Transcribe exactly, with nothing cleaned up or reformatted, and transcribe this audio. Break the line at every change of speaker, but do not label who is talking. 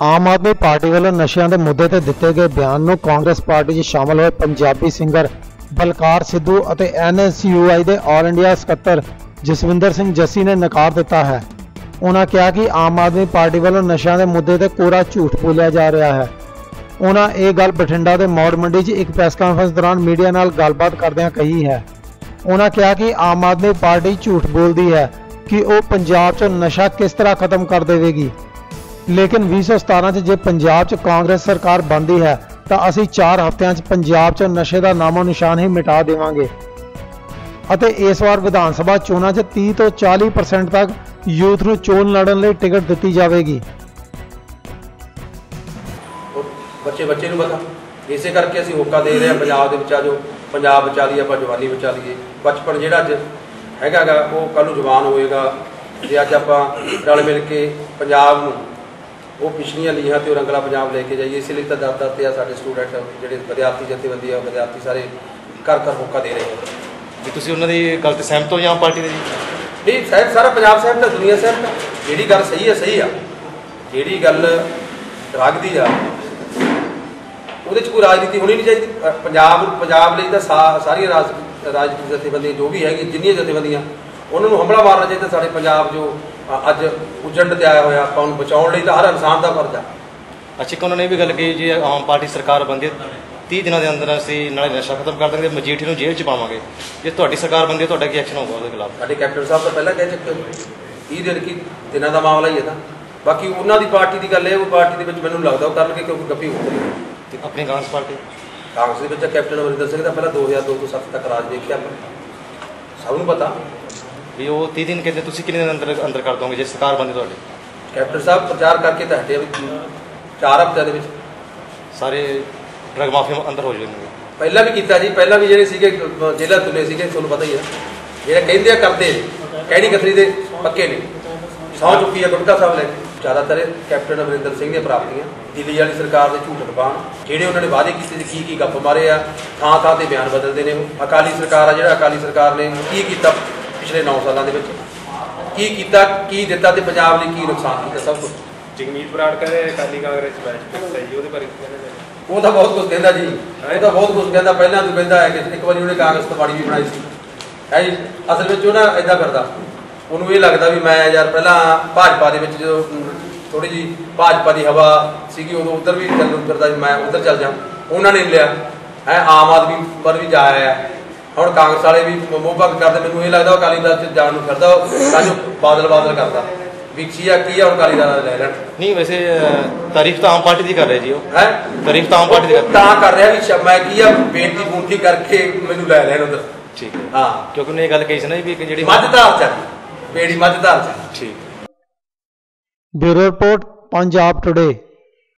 आम आदमी पार्टी वालों नशियां दे मुद्दे ते दिते गए बयान नूं कांग्रेस पार्टी च शामिल होए पंजाबी सिंगर बलकार सिद्धू और एन एस यू आई के ऑल इंडिया सकत्तर जसविंदर सिंह जस्सी ने नकार दिता है। उन्होंने कहा कि आम आदमी पार्टी वालों नशियां दे मुद्दे ते कोरा झूठ बोलिया जा रहा है। उन्होंने ये गल बठिंडा के मौड़ मंडी च एक प्रैस कानफ्रेंस दौरान मीडिया नाल गलबात करदिआं कही है। उन्होंने कहा कि आम आदमी पार्टी झूठ बोलती है कि वह पंजाब च नशा किस तरह खत्म कर देगी, लेकिन भी सौ सतारा जे पंजाब च कांग्रेस सरकार बनती है तो असी चार हफ्तियां च पंजाब च नशे का नामो निशान ही मिटा देवांगे। अते इस बार विधान सभा चोणां च तीस तो चालीस परसेंट तक यूथ नूं चोण लड़न लई टिकट दित्ती जाएगी।
बच्चे बच्चे नूं पता इस करके असीं होका दे रहे हैं पंजाब दे विच आ जो पंजाब बचा लीए आपां जवानी बचा लीए। बचपन जिहड़ा अज हैगा गा वो कल नूं जवान होएगा जे अज आपां रल मिल के पंजाब नूं वो पिछलियां लीहां ते रंगला पंजाब लेके जाइए। इसलिए तो दस दस ते साडे स्टूडेंट जिहड़े विद्यार्थी जथेबंदी आ विद्यार्थी सारे घर घर होका दे रहे हैं
जी। तुसीं उन्हां दी गल ते सहमत हो जां पार्टी दे जी?
नहीं सहमत, सारा पंजाब सहमत है, दुनिया सहमत है। जिहड़ी गल सही है सही आ, जिहड़ी गल ड्रग दी आ ਉਹਦੇ 'ਚ कोई राजनीति होनी नहीं चाहिए। पंजाब पंजाब ਲਈ ਤਾਂ ਸਾਰੀਆਂ ਰਾਜ ਰਾਜਨੀਤਿਕ ਜਥੇਬੰਦੀਆਂ जो भी हैगी जिन्नियां जथेबंदियां उन्होंने हमला मारना चाहिए। साढ़े पंजाब जो अज उजड़ ते आया होया आपां नूं बचाउण लई तां हर इंसान का फर्ज आ।
अच्छा, एक उन्होंने ये भी गल कही जी आम पार्टी सरकार बनती है तीस दिनों के अंदर असीं नाले नशा खत्म कर देंगे, मजीठी नूं जेल च पावांगे। जे तुहाडी सरकार बनती है तुहाडा की एक्शन होगा उसके खिलाफ?
साडे कैप्टन साहब तो पहला कह चुके तीस दिन की दिनों का मामला ही है। बाकी उन्हों की पार्टी की गल है, वो पार्टी के मैनूं लगदा वो करनगे क्योंकि गप्पी हो रही
अपनी कांग्रेस पार्टी
कांग्रेस के कैप्टन अमरिंदर सिंह का पहला दो हज़ार दो तो सत्त तक राज देखिया सबनूं पता
भी वो तीस दिन कहते तुसीं कितने दिन अंदर अंदर कर दोगे जे सरकार बनती तुहाडी?
कैप्टन साहब प्रचार करके तो हटे चार हफ्ते के
सारे ड्रग माफिया अंदर हो जाएंगे।
पहला भी किया जी, पहला भी ਜਿਹੜੇ ਸੀਗੇ ਜੇਲ੍ਹਾਂ ਤੁਲੇ ਸੀਗੇ ਤੁਹਾਨੂੰ पता ही है। ਜਿਹੜੇ ਕਹਿੰਦੇ ਆ ਕਰਦੇ ਕਹਿਣੀ कथरी ਦੇ पक्के ने सौ चुकी है गुटका साहब ले। ज़्यादातर कैप्टन अमरिंदर सिंह दी प्राप्तियां दिल्ली वाली सरकार के झूठ दबाण ਜਿਹੜੇ उन्होंने वादे किए की की गप मारे आ थां थां ते बयान बदलते हैं। अकाली सरकार आ जिहड़ा अकाली सरकार ने की किया पिछले नौ सालों के की किया की दिता ते पंजाब लई की नुकसान किया सब कुछ।
जगमीत बराड़ कहते अकाली कांग्रेस मैच है जी, ਉਹਦੇ ਬਾਰੇ
वो तो बहुत कुछ कहता जी, वो तो बहुत कुछ कहता। पहला तो कहता है कि एक बार उन्हें कांग्रेस तो माड़ी भी बनाई सी है जी। असल में ना इदा करता उन्होंने ये लगता भी मैं यार पहला भाजपा के जो थोड़ी जी भाजपा की हवा सी उदों उधर भी चल करता भी मैं उधर चल जाऊँ। उन्होंने लिया है आम आदमी पर भी जा आया हम कांग्रेस वाले भी मोह भग करते। मैनूं ये लगता अकाली दल च जाण नूं फिरदा सानूं बादल बादल करता विकसी आ की है अकाली दल ले लैण।
नहीं वैसे तारीफ तो आम पार्टी की कर रहे जी, है तारीफ तो आम पार्टी
ता कर रहा भी मैं की है बेनती बूनती करके मैनूं ले लैण उधर।
ठीक है
हाँ,
क्योंकि उन्हें गल कही सी ना भी जिहड़ी
मझधार च बेड़ी मझधार च।
ठीक।
Bureau report Punjab today.